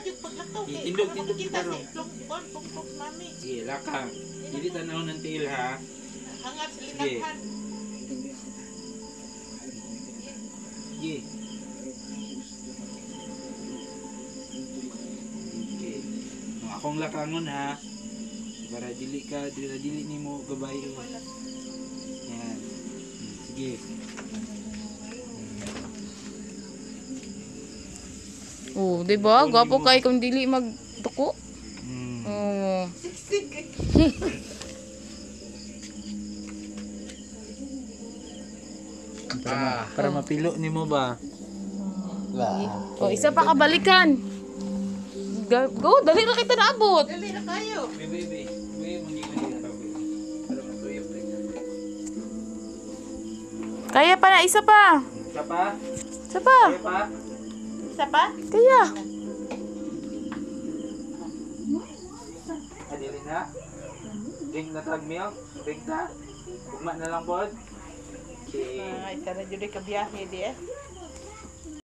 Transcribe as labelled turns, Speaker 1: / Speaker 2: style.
Speaker 1: yung paglakaw.
Speaker 2: Indog
Speaker 1: Kita
Speaker 2: pero.
Speaker 1: si Plong mami.
Speaker 2: Sige, lakang. Dili tanaw ng tiil ha.
Speaker 1: Hangat sa
Speaker 2: Sige.
Speaker 1: linanghan.
Speaker 2: Sige. Okay. Akong lakangon ha. Para dili nimo gabay. Yan. Sige.
Speaker 3: Oh, di ba? Gwapo kay kung dili magtuko. Oh.
Speaker 2: Para mapilo nimo ba?
Speaker 3: Oh, isa pa kabalikan. Go, dali na kita naabot.
Speaker 1: Dali na kayo.
Speaker 2: Baby. Para matuyok din.
Speaker 3: Kaya pa na, isa pa.
Speaker 2: Isa pa?
Speaker 3: Isa pa.
Speaker 2: Kaya pa?
Speaker 1: Isa pa?
Speaker 3: Kaya.
Speaker 2: Adili na. Drink na tag milk. Drink na. Ugma na lang pod. Okay.
Speaker 1: Ay, sana dyan kabiyahe di eh.